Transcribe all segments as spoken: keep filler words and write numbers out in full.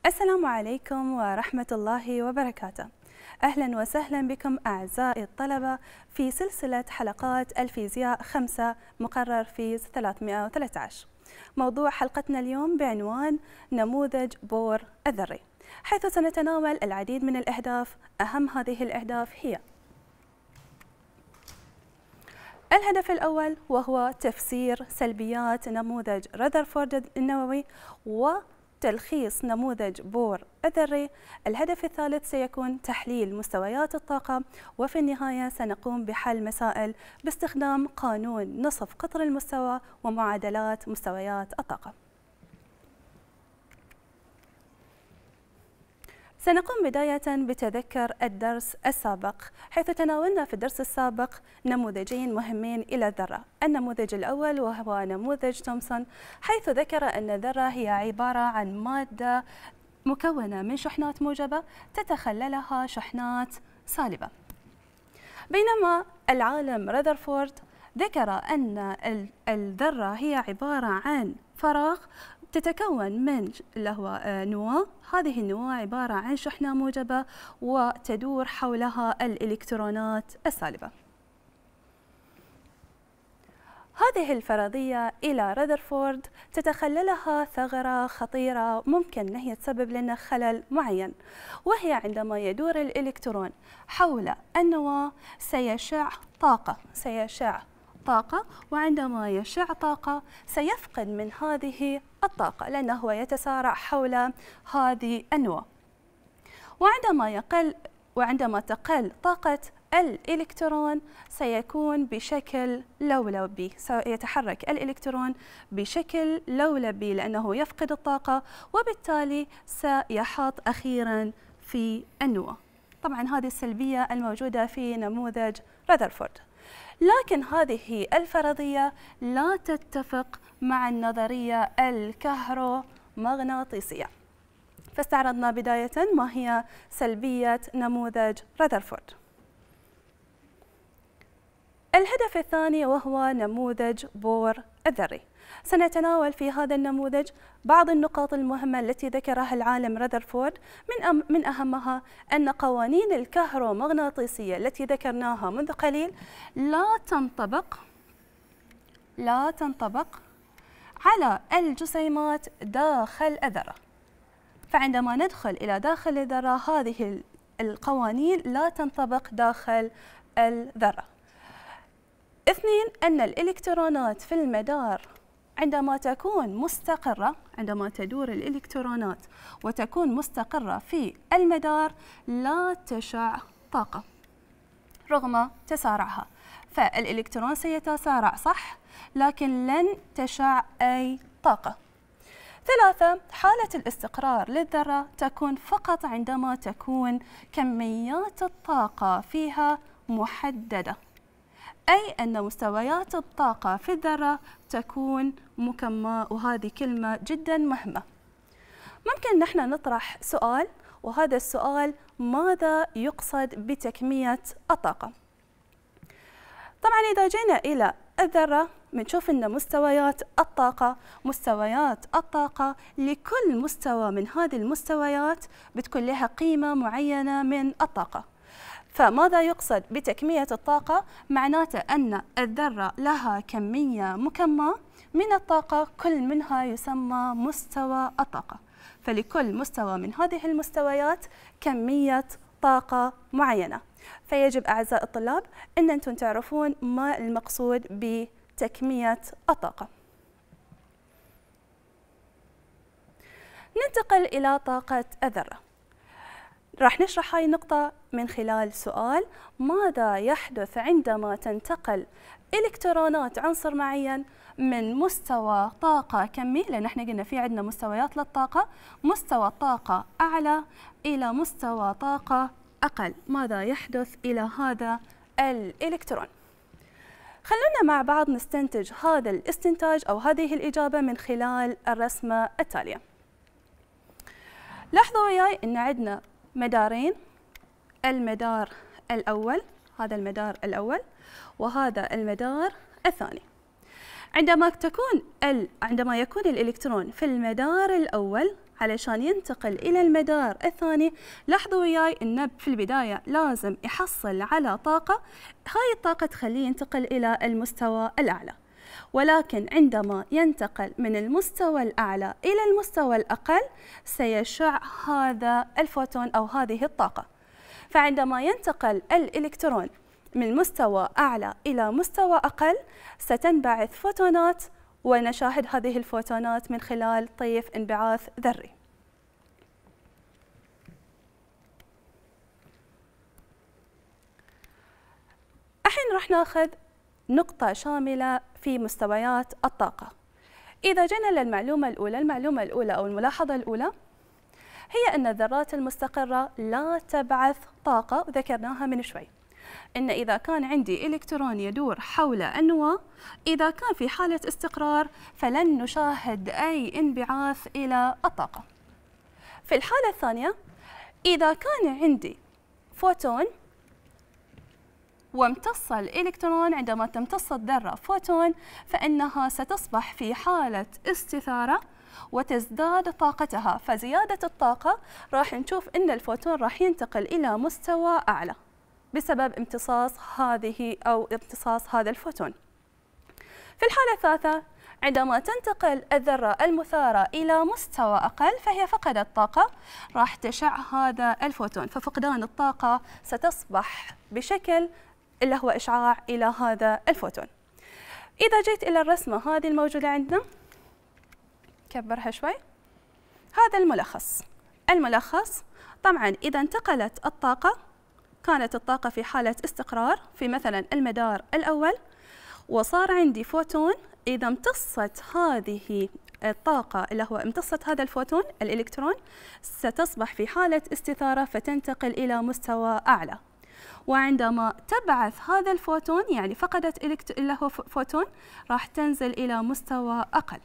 السلام عليكم ورحمة الله وبركاته. أهلا وسهلا بكم أعزائي الطلبة في سلسلة حلقات الفيزياء خمسة مقرر في ثلاثمئة وثلاثة عشر. موضوع حلقتنا اليوم بعنوان نموذج بور الذري، حيث سنتناول العديد من الأهداف. أهم هذه الأهداف هي: الهدف الأول وهو تفسير سلبيات نموذج رذرفورد النووي وتلخيص نموذج بور الذري. الهدف الثالث سيكون تحليل مستويات الطاقة، وفي النهاية سنقوم بحل مسائل باستخدام قانون نصف قطر المستوى ومعادلات مستويات الطاقة. سنقوم بداية بتذكر الدرس السابق، حيث تناولنا في الدرس السابق نموذجين مهمين إلى الذرة. النموذج الأول وهو نموذج تومسون، حيث ذكر أن الذرة هي عبارة عن مادة مكونة من شحنات موجبة تتخللها شحنات سالبة، بينما العالم رذرفورد ذكر أن الذرة هي عبارة عن فراغ تتكون من اللي هو نواة. هذه النواة عبارة عن شحنة موجبة وتدور حولها الإلكترونات السالبة. هذه الفرضية إلى رذرفورد تتخللها ثغرة خطيرة ممكن أن هي تسبب لنا خلل معين، وهي عندما يدور الإلكترون حول النواة سيشع طاقة سيشع طاقة وعندما يشع طاقة سيفقد من هذه الطاقة لأنه يتسارع حول هذه النواة، وعندما يقل وعندما تقل طاقة الإلكترون سيكون بشكل لولبي، سيتحرك الإلكترون بشكل لولبي لأنه يفقد الطاقة، وبالتالي سيحط أخيرا في النواة. طبعا هذه السلبية الموجودة في نموذج رذرفورد، لكن هذه الفرضية لا تتفق مع النظرية الكهرومغناطيسية. فاستعرضنا بداية ما هي سلبية نموذج رذرفورد. الهدف الثاني وهو نموذج بور الذري. سنتناول في هذا النموذج بعض النقاط المهمة التي ذكرها العالم رذرفورد، من أم من أهمها أن قوانين الكهرومغناطيسية التي ذكرناها منذ قليل لا تنطبق لا تنطبق على الجسيمات داخل الذرة. فعندما ندخل إلى داخل الذرة هذه القوانين لا تنطبق داخل الذرة. اثنين، أن الإلكترونات في المدار عندما تكون مستقرة عندما تدور الإلكترونات وتكون مستقرة في المدار لا تشع طاقة رغم تسارعها. فالإلكترون سيتسارع صح، لكن لن تشع أي طاقة. ثلاثة، حالة الاستقرار للذرة تكون فقط عندما تكون كميات الطاقة فيها محددة، أي أن مستويات الطاقة في الذرة تكون مكمة، وهذه كلمة جدا مهمة. ممكن نحن نطرح سؤال، وهذا السؤال: ماذا يقصد بتكمية الطاقة؟ طبعا إذا جينا إلى الذرة بنشوف أن مستويات الطاقة مستويات الطاقة لكل مستوى من هذه المستويات بتكون لها قيمة معينة من الطاقة. فماذا يقصد بتكمية الطاقة؟ معناته أن الذرة لها كمية مكمة من الطاقة، كل منها يسمى مستوى الطاقة. فلكل مستوى من هذه المستويات كمية طاقة معينة. فيجب أعزائي الطلاب أن أنتم تعرفون ما المقصود بتكمية الطاقة. ننتقل إلى طاقة الذرة. راح نشرح هاي النقطة من خلال سؤال: ماذا يحدث عندما تنتقل إلكترونات عنصر معين من مستوى طاقة كمي، لأن احنا قلنا في عندنا مستويات للطاقة، مستوى طاقة أعلى إلى مستوى طاقة أقل؟ ماذا يحدث إلى هذا الإلكترون؟ خلونا مع بعض نستنتج هذا الاستنتاج أو هذه الإجابة من خلال الرسمة التالية. لاحظوا وياي أن عندنا مدارين، المدار الأول، هذا المدار الأول، وهذا المدار الثاني. عندما تكون ال... عندما يكون الإلكترون في المدار الأول علشان ينتقل إلى المدار الثاني، لاحظوا وياي إنه في البداية لازم يحصل على طاقة، هاي الطاقة تخليه ينتقل إلى المستوى الأعلى. ولكن عندما ينتقل من المستوى الأعلى إلى المستوى الأقل سيشع هذا الفوتون أو هذه الطاقة. فعندما ينتقل الإلكترون من مستوى أعلى إلى مستوى أقل ستنبعث فوتونات، ونشاهد هذه الفوتونات من خلال طيف انبعاث ذري. الحين راح ناخذ نقطة شاملة في مستويات الطاقة. إذا جينا للمعلومة الأولى، المعلومة الأولى أو الملاحظة الأولى هي أن الذرات المستقرة لا تبعث طاقة، وذكرناها من شوي. إن إذا كان عندي إلكترون يدور حول النواة، إذا كان في حالة استقرار فلن نشاهد أي انبعاث إلى الطاقة. في الحالة الثانية، إذا كان عندي فوتون وامتص الإلكترون، عندما تمتص الذرة فوتون فإنها ستصبح في حالة استثارة وتزداد طاقتها. فزيادة الطاقة راح نشوف إن الفوتون راح ينتقل إلى مستوى أعلى بسبب امتصاص هذه أو امتصاص هذا الفوتون. في الحالة الثالثة، عندما تنتقل الذرة المثارة إلى مستوى أقل فهي فقدت طاقة، راح تشع هذا الفوتون، ففقدان الطاقة ستصبح بشكل اللي هو إشعاع إلى هذا الفوتون. إذا جيت إلى الرسمة هذه الموجودة عندنا، كبرها شوي، هذا الملخص. الملخص طبعا إذا انتقلت الطاقة، كانت الطاقة في حالة استقرار في مثلا المدار الأول، وصار عندي فوتون، إذا امتصت هذه الطاقة اللي هو امتصت هذا الفوتون الإلكترون ستصبح في حالة استثارة فتنتقل إلى مستوى أعلى. وعندما تبعث هذا الفوتون، يعني فقدت إلكت... اللي هو فوتون، راح تنزل إلى مستوى أقل.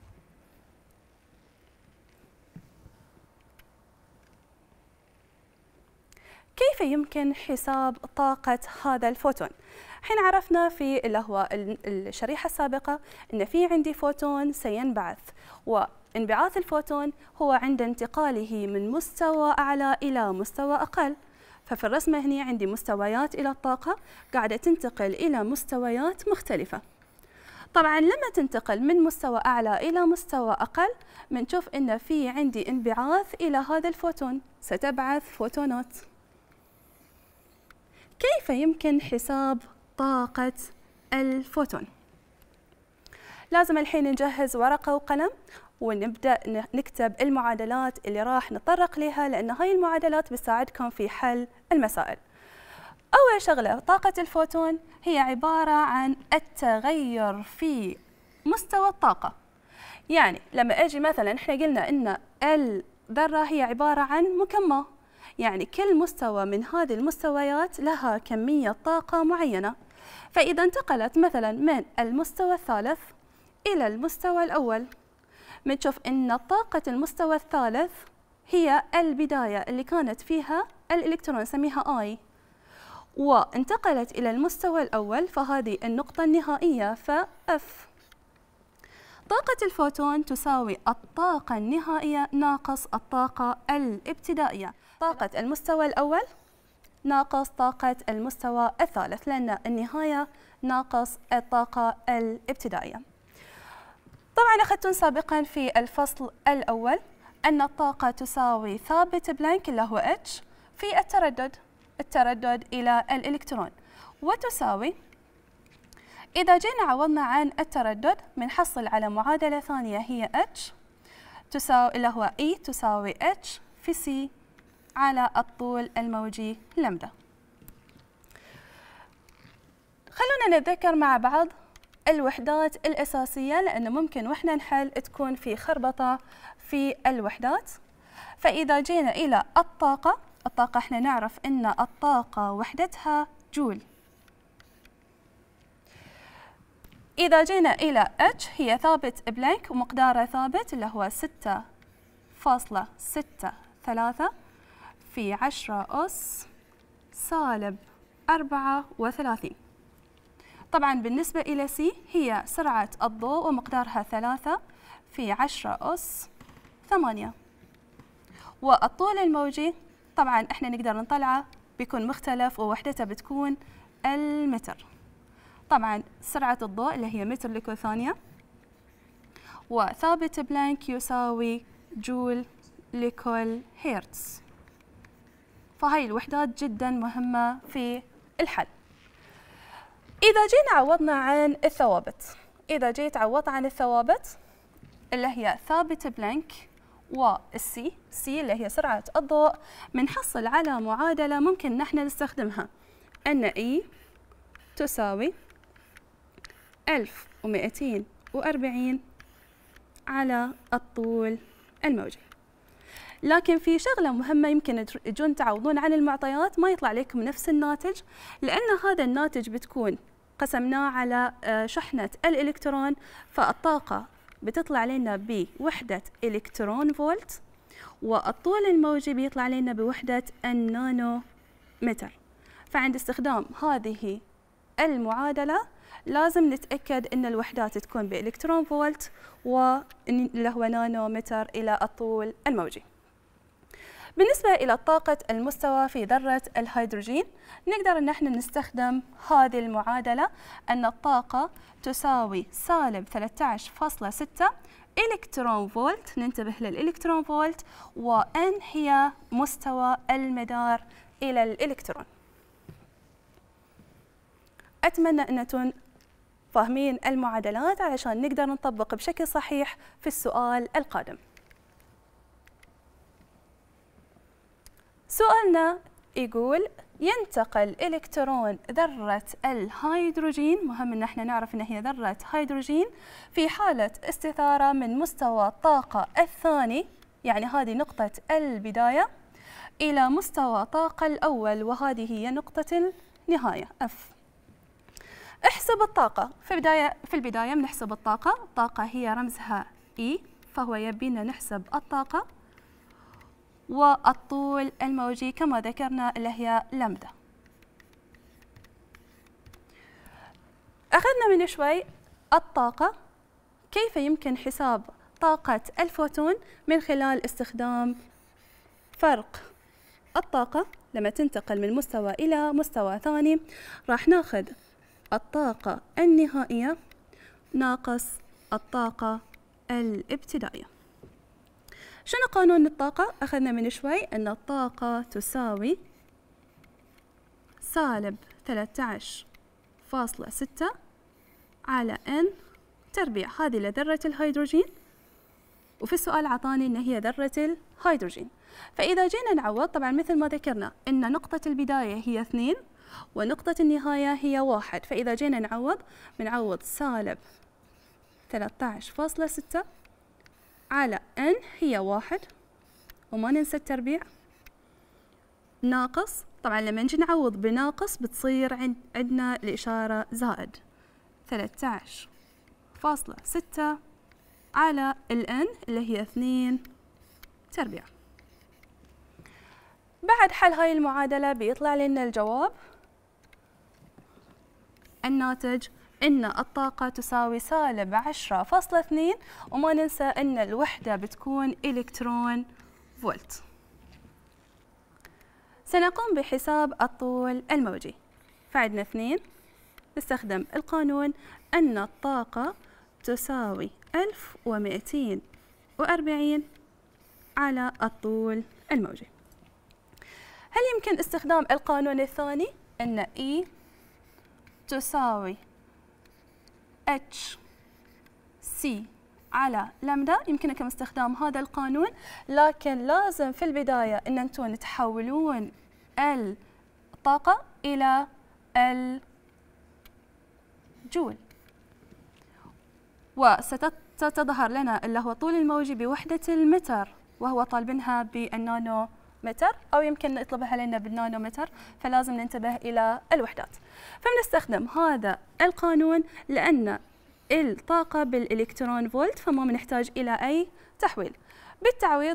كيف يمكن حساب طاقة هذا الفوتون؟ حين عرفنا في اللي هو الشريحة السابقة أن في عندي فوتون سينبعث، وانبعاث الفوتون هو عند انتقاله من مستوى أعلى إلى مستوى أقل. ففي الرسمة هنا عندي مستويات إلى الطاقة قاعدة تنتقل إلى مستويات مختلفة. طبعا لما تنتقل من مستوى أعلى إلى مستوى أقل بنشوف أن في عندي انبعاث إلى هذا الفوتون، ستبعث فوتونات. كيف يمكن حساب طاقة الفوتون؟ لازم الحين نجهز ورقة وقلم ونبدأ نكتب المعادلات اللي راح نتطرق لها، لأن هاي المعادلات بتساعدكم في حل المسائل. أول شغلة، طاقة الفوتون هي عبارة عن التغير في مستوى الطاقة. يعني لما أجي مثلا احنا قلنا إن الذرة هي عبارة عن مكمى، يعني كل مستوى من هذه المستويات لها كمية طاقة معينة. فإذا انتقلت مثلا من المستوى الثالث إلى المستوى الأول، بنشوف أن طاقة المستوى الثالث هي البداية اللي كانت فيها الإلكترون نسميها I، وانتقلت إلى المستوى الأول فهذه النقطة النهائية فF. طاقة الفوتون تساوي الطاقة النهائية ناقص الطاقة الابتدائية. طاقة المستوى الأول ناقص طاقة المستوى الثالث، لأن النهاية ناقص الطاقة الابتدائية. طبعا أخذتم سابقا في الفصل الأول أن الطاقة تساوي ثابت بلانك اللي هو H في التردد التردد إلى الإلكترون، وتساوي إذا جينا عوضنا عن التردد بنحصل على معادلة ثانية هي H تساوي اللي هو E تساوي H في C على الطول الموجي لمدة. خلونا نتذكر مع بعض الوحدات الأساسية، لأنه ممكن وإحنا نحل تكون في خربطة في الوحدات. فإذا جينا إلى الطاقة، الطاقة إحنا نعرف إن الطاقة وحدتها جول. إذا جينا إلى H هي ثابت بلانك ومقداره ثابت اللي هو ستة فاصلة ستة ثلاثة في عشرة أس سالب أربعة وثلاثين. طبعا بالنسبة إلى سي هي سرعة الضوء ومقدارها ثلاثة في عشرة أس ثمانية. والطول الموجي طبعا احنا نقدر نطلعه بيكون مختلف ووحدته بتكون المتر. طبعا سرعة الضوء اللي هي متر لكل ثانية، وثابت بلانك يساوي جول لكل هرتز. فهاي الوحدات جدا مهمة في الحل. إذا جينا عوضنا عن الثوابت، إذا جيت عوضت عن الثوابت اللي هي ثابت بلانك والسي، سي اللي هي سرعة الضوء، بنحصل على معادلة ممكن نحن نستخدمها، أن إي تساوي ألف ومئتين وأربعين على الطول الموجي. لكن في شغلة مهمة، يمكن تجون تعوضون عن المعطيات ما يطلع لكم نفس الناتج، لأن هذا الناتج بتكون قسمناه على شحنة الإلكترون، فالطاقة بتطلع لنا بوحدة إلكترون فولت، والطول الموجي بيطلع لنا بوحدة النانو متر. فعند استخدام هذه المعادلة لازم نتأكد أن الوحدات تكون بإلكترون فولت واللي هو نانو متر إلى الطول الموجي. بالنسبة إلى طاقة المستوى في ذرة الهيدروجين، نقدر أن احنا نستخدم هذه المعادلة، أن الطاقة تساوي سالب ثلاثة عشر فاصلة ستة إلكترون فولت، ننتبه للإلكترون فولت، وأن هي مستوى المدار إلى الإلكترون. أتمنى أن تكونوا فاهمين المعادلات علشان نقدر نطبق بشكل صحيح في السؤال القادم. سؤالنا يقول ينتقل إلكترون ذرة الهيدروجين، مهم أن احنا نعرف أن هي ذرة هيدروجين، في حالة استثارة من مستوى الطاقة الثاني، يعني هذه نقطة البداية، إلى مستوى طاقة الأول، وهذه هي نقطة النهاية F. احسب الطاقة. في البداية في البداية بنحسب الطاقة، الطاقة هي رمزها E، فهو يبينا نحسب الطاقة، والطول الموجي كما ذكرنا اللي هي لمدة. أخذنا من شوي الطاقة، كيف يمكن حساب طاقة الفوتون من خلال استخدام فرق الطاقة لما تنتقل من مستوى إلى مستوى ثاني. راح ناخذ الطاقة النهائية ناقص الطاقة الابتدائية. شنو قانون الطاقة؟ أخذنا من شوي أن الطاقة تساوي سالب ثلاثة عشر فاصلة ستة على N تربيع، هذه لذرة الهيدروجين، وفي السؤال عطاني أن هي ذرة الهيدروجين. فإذا جينا نعوض، طبعا مثل ما ذكرنا أن نقطة البداية هي اثنين ونقطة النهاية هي واحد، فإذا جينا نعوض بنعوض سالب ثلاثة عشر فاصلة ستة على N هي واحد، وما ننسى التربيع، ناقص، طبعا لما نجي نعوض بناقص بتصير عندنا الإشارة زائد، ثلاثة عشر فاصلة ستة على ال N اللي هي اثنين تربيع. بعد حل هاي المعادلة بيطلع لنا الجواب، الناتج إن الطاقة تساوي سالب عشرة فاصلة اثنين، وما ننسى أن الوحدة بتكون إلكترون فولت. سنقوم بحساب الطول الموجي، فعندنا اثنين، نستخدم القانون أن الطاقة تساوي ألف ومئتين وأربعين على الطول الموجي. هل يمكن استخدام القانون الثاني أن E تساوي H C على لمدا؟ يمكنكم استخدام هذا القانون، لكن لازم في البداية أن أنتم تحولون الطاقة إلى الجول، وستظهر لنا اللي هو طول الموجي بوحدة المتر، وهو طالبينها بالنانو متر، أو يمكن نطلبها لنا بالنانو متر، فلازم ننتبه إلى الوحدات. فبنستخدم هذا القانون لأن الطاقة بالإلكترون فولت، فما بنحتاج إلى أي تحويل. بالتعويض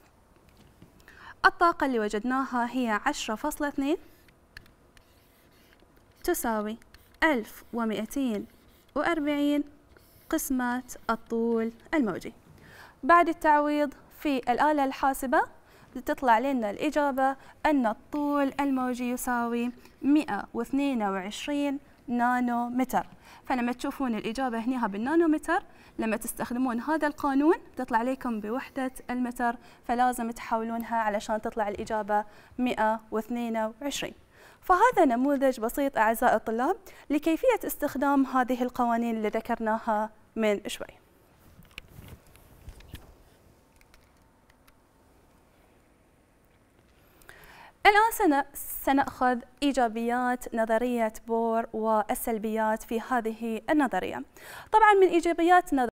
الطاقة اللي وجدناها هي عشرة فاصلة اثنين تساوي ألف ومئتين وأربعين قسمة الطول الموجي. بعد التعويض في الآلة الحاسبة تطلع لنا الإجابة أن الطول الموجي يساوي مئة واثنين وعشرين نانومتر. فلما تشوفون الإجابة هنا بالنانومتر، لما تستخدمون هذا القانون تطلع لكم بوحدة المتر، فلازم تحولونها علشان تطلع الإجابة مئة واثنين وعشرين. فهذا نموذج بسيط أعزائي الطلاب لكيفية استخدام هذه القوانين اللي ذكرناها من شوي. الآن سنأخذ إيجابيات نظرية بور والسلبيات في هذه النظرية. طبعا من إيجابيات نظرية